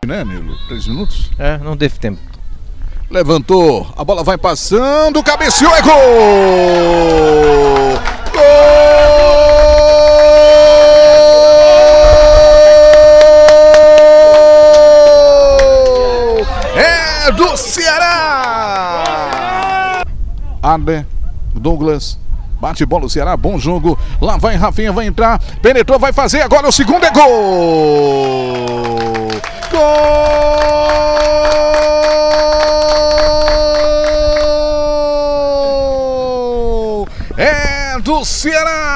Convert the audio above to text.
né, Nilo? 3 minutos? É, não teve tempo. Levantou, a bola vai passando, cabeceou, é gol! Gol! É do Ceará! Arden, Douglas, bate bola o Ceará, bom jogo. Lá vai Rafinha, vai entrar, penetrou, vai fazer, agora o segundo é gol! Gol! É do Ceará!